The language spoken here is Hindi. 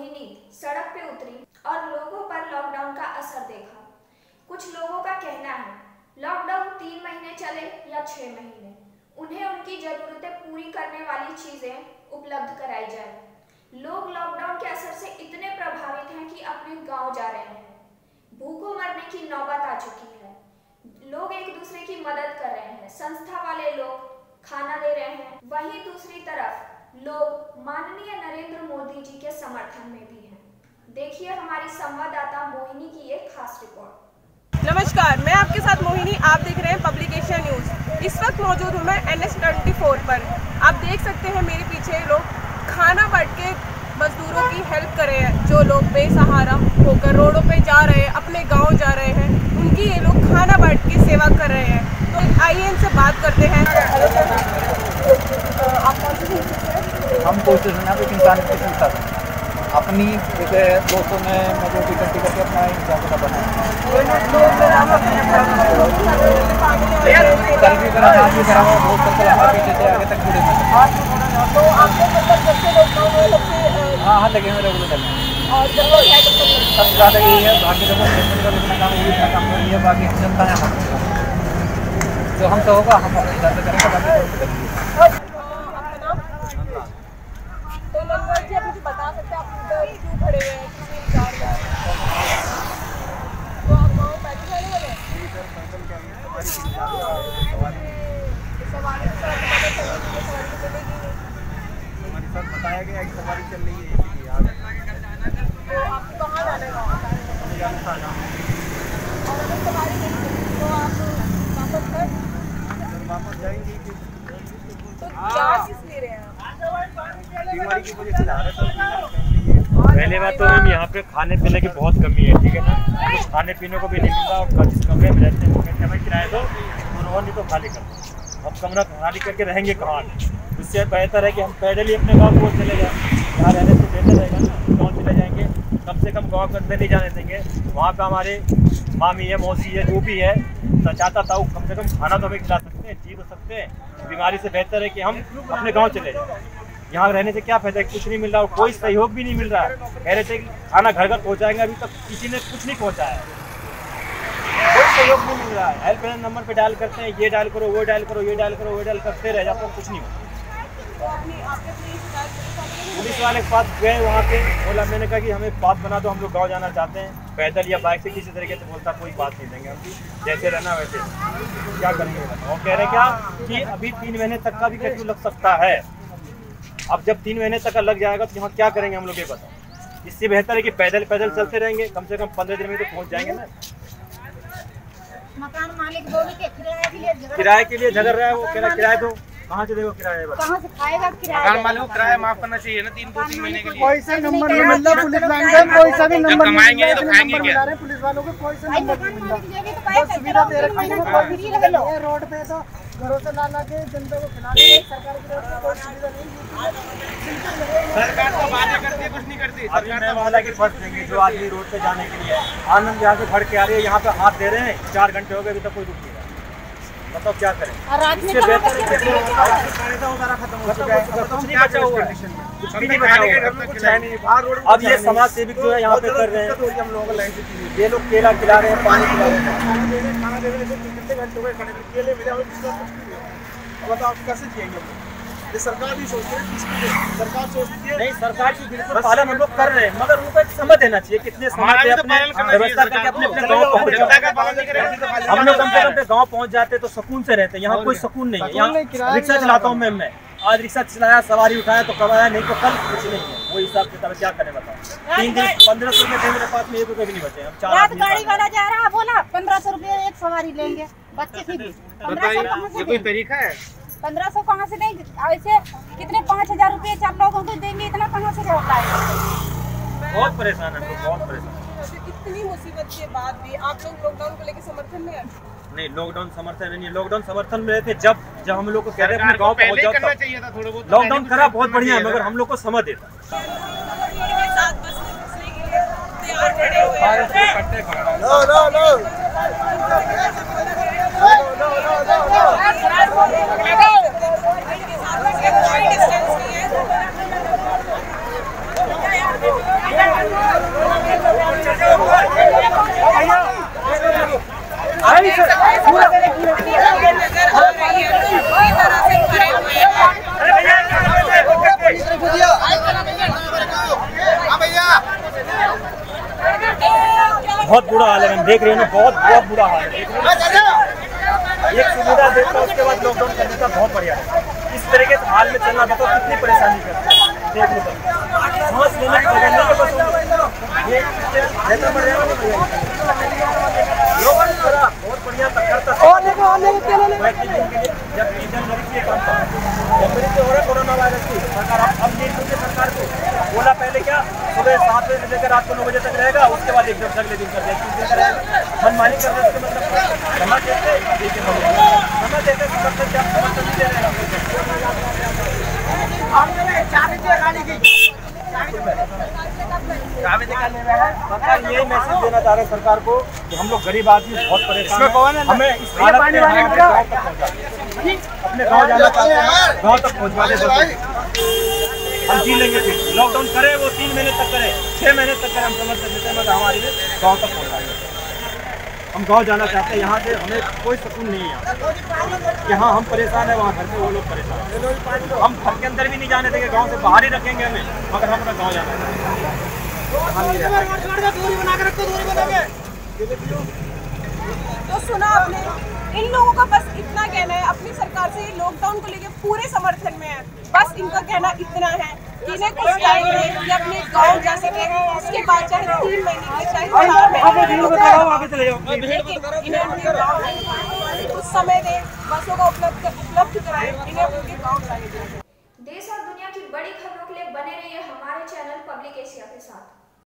मोहिनी सड़क पे उतरी और लोगों पर लॉकडाउन का असर देखा। कुछ लोगों का कहना है लॉकडाउन 3 महीने चले या 6 महीने, उन्हें उनकी जरूरतें पूरी करने वाली चीजें उपलब्ध कराई जाए। लोग लॉकडाउन के असर से इतने प्रभावित हैं कि अपने गांव जा रहे हैं। भूखों मरने की नौबत आ चुकी है। लोग एक दूसरे की मदद कर रहे हैं, संस्था वाले लोग खाना दे रहे हैं। वहीं दूसरी तरफ लोग माननीय नरेंद्र मोदी जी के समर्थन में भी हैं। देखिए हमारी संवाददाता मोहिनी की एक खास रिपोर्ट। नमस्कार, मैं आपके साथ मोहिनी, आप देख रहे हैं पब्लिकेशन न्यूज़। इस वक्त मौजूद हूँ मैं NH24 पर। आप देख सकते हैं मेरे पीछे लोग खाना बांट के मजदूरों की हेल्प कर रहे हैं। जो लोग बेसहारा होकर रोडों पे जा रहे हैं, अपने गांव जा रहे हैं, उनकी ये लोग खाना बांट के सेवा कर रहे हैं। तो आइए इनसे बात करते हैं। आप कौन सी संस्था से हैं? हम कोशिश यहाँ पे इंसान की संस्था अपनी जैसे दोस्तों में मजदूर इकट्ठी करके अपना इंसान का बनाए। कल भी करा आज भी करा बहुत सर्कल हमारे पीछे से आगे तक जुड़े हैं। तो आपको मतलब जब से लॉकडाउन हुआ तब से हाँ लगे हुए रेगुलर करने और जब वो है तब तक सब ज़्यादा यही है। बाकी जब इतना काम यही इतना काम कर रही है, बाकी जनता है हम जो हमसे होगा हम ज़्यादा करेंगे बाकी तो लगभग जी आप मुझे बता सकते हैं आप इधर क्यों खड़े हुए हैं, किस विचार में? तो आप गाँव पैदल जाने वाले हैं? सवारी तो हमारे साथ बताया गया कि सवारी चल रही है इसलिए तो आपको कहाँ जाना है गाँव? और अगर सवारी नहीं चली तो आप वापस जाएंगे। तो चार्ज किस ले रहे हैं आप? बीमारी की वजह से पहले बात तो हम यहाँ पे खाने पीने की बहुत कमी है, ठीक है ना। कुछ खाने पीने को भी नहीं मिलता और जिस कमरे में रहते हैं वो कहते हैं भाई किराया दो और नहीं तो खाली कर दो। अब कमरा खाली करके रहेंगे कहाँ? इससे बेहतर है कि हम पैदल ही अपने गाँव को चले जाएँ। यहाँ रहने से बेहतर रहेगा ना, गाँव चले जाएंगे, कम से कम गाँव के अंदर नहीं जाने देंगे। वहाँ पे हमारे मामी है, मौसी है, जो भी है, चाचा ताऊ, कम से कम खाना तो हमें खिला सकते हैं, जी तो सकते हैं। बीमारी से बेहतर है कि हम अपने गाँव चले जाएँ। यहाँ रहने से क्या फायदा है? कुछ नहीं मिल रहा और कोई सहयोग भी नहीं मिल रहा है। कह रहे थे कि खाना घर घर पहुँचाएंगे, अभी तक किसी ने कुछ नहीं पहुँचाया है, कोई सहयोग नहीं मिल रहा है। हेल्पलाइन नंबर पे डायल करते हैं, ये डायल करो, वो डायल करो, ये डायल करो, वो डायल करते रह जाते हैं, कुछ नहीं होता। पुलिस वाले के पास गए, वहाँ पे बोला, मैंने कहा कि हमें बात बना दो, हम लोग गाँव जाना चाहते हैं, पैदल या बाइक से किसी तरीके से। बोलता कोई बात नहीं देंगे, हम जैसे रहना वैसे क्या करेंगे। और कह रहे क्या कि अभी 3 महीने तक का भी कर्फ्यू लग सकता है। अब जब 3 महीने तक का लग जाएगा तो यहाँ क्या करेंगे हम लोग, ये बताओ। इससे बेहतर है कि पैदल पैदल चलते रहेंगे, कम से कम 15 दिन में तो पहुँच जाएंगे ना। मकान मालिक बोले कि किराए के लिए झगड़ रहा है, वो कह रहा है किराया दो, कहाँ से देगा किराया? कहाँ से खाएगा किराया? मकान मालिक को किराया माफ करना चाहिए ना, 3 महीने के लिए। कोई सा नंबर नहीं मिल रहा पुलिस लाइन में, कोई सा भी नंबर कमाएंगे नहीं तो खाएंगे क्या? पुलिस वालों को कोई सा नंबर नहीं मिल रहा। तो सुविधा दे रखी है रोड पे, तो घरों से ला ला के जनता को खिला रही है। सरकार की तरफ से कोई सुविधा नहीं। सरकार तो बातें करती है, कुछ नहीं करती। सरकार तो वाला की फर्स्ट देंगे जो आदमी रोड पे जाने के लिए आनंद यहाँ से भड़ के आ रही है, यहाँ पे हाथ दे रहे हैं, 4 घंटे हो गए, अभी तक कोई रुक नहीं रहा। बताओ क्या करें? इससे बेहतर है खत्म हो चुका है, कुछ नहीं बचा हुआ है, कुछ भी नहीं बचा हुआ है। अब ये समाज सेविक जो है यहाँ पे कर रहे हैं, हम लोगों को लाइन से चाहिए। ये लोग केला खिला रहे हैं, पानी खिला रहे हैं। खाना देने से कितने घंटे हो गए खड़े, केले मिले हुए बताओ कैसे जिएंगे हम लोग? ये सरकार भी सोचती है, सरकार सोचती है नहीं, सरकार की बिल्कुल पालन हम लोग कर रहे हैं, मगर उनको एक समय देना चाहिए। कितने समय पे अपने व्यवस्था करके अपने गाँव पहुँच जाते। हम लोग कम से कम अपने गाँव पहुँच जाते तो सुकून से रहते। यहाँ कोई सुकून नहीं है। यहाँ रिक्शा चलाता हूँ मैं आज रिक्शा चलाया, सवारी उठाया तो कब आया, नहीं तो कल कुछ नहीं है। वो हिसाब से तब क्या करें बताओ। 3 दिन 1500 रुपये थे मेरे पास में, 1 रुपये भी नहीं बचे। हम 4 आदमी गाड़ी वाला जा रहा, बोला 1500 रुपये एक सवारी लेंगे बच्चे की भी। 1500 कहाँ से? कोई तरीका है? 1500 कहाँ से देंगे? ऐसे कितने 5000 रुपये 4 लोगों को देंगे, इतना कहाँ से होता है? बहुत परेशान है, बहुत परेशान। इतनी मुसीबत के बाद भी आप लोग लॉकडाउन को लेकर समर्थन में हैं? नहीं, लॉकडाउन समर्थन नहीं है। लॉकडाउन समर्थन में रहते जब हम लोग को कह रहे हैं अपने गाँव पहुँच जाओ। करना चाहिए था थोड़ा बहुत। लॉकडाउन करा बहुत बढ़िया है, मगर हम लोग को समय देता। बहुत बुरा हाल है, हम देख रहे हैं बहुत बहुत बुरा हाल है। एक सुविधा देता उसके बाद लॉकडाउन कर देता, बहुत बढ़िया है। इस तरीके से हाल में चलना था तो कितनी परेशानी करता है, देख लो सांस लेने की जगह नहीं है, बहुत बढ़िया करता जब जनवरी से काम था, जनवरी से हो रहा कोरोना वायरस की सरकार अब नहीं सुनते सरकार को बोला पहले क्या सुबह 7 बजे से लेकर रात को 9 बजे तक रहेगा, उसके बाद एकदम अगले दिन कर दिया, मनमानी कर रहे उसके मतलब समझ देते समझ देते सरकार यही मैसेज देना चाह रहे सरकार को कि हम लोग गरीब आदमी बहुत परेशान हैं, हमें इस हालत में अपने गाँव जाना चाहते हैं, गाँव तक पहुँचवा दे, हम जी लेंगे। फिर लॉकडाउन करें वो 3 महीने तक करें, 6 महीने तक करें, हम समझ सकते हैं मगर हमारे लिए गाँव तक पहुँचाएंगे। हम गाँव जाना चाहते हैं, यहाँ से हमें कोई सुकून नहीं है, यहाँ हम परेशान है, वहाँ घर में वो लोग परेशान हैं। हम घर के अंदर भी नहीं जाने देंगे, गाँव से बाहर ही रखेंगे हमें, मगर हम अपना गाँव जाना चाहते तो सुना आपने, इन लोगों का बस इतना कहना है, अपनी सरकार से लॉकडाउन को लेकर पूरे समर्थन में है। बस इनका कहना इतना है कि इन्हें कुछ टाइम में ये अपने गांव जा सके, उसके बाद चाहे 3 महीने के चाहे 4 महीने, लेकिन इन्हें अपने गाँव कुछ समय दे, बसों का उपलब्ध कराए, इन्हें उनके गाँव जाने दें। देश और दुनिया की बड़ी खबरों के लिए बने रहिए हमारे चैनल पब्लिक एशिया के साथ।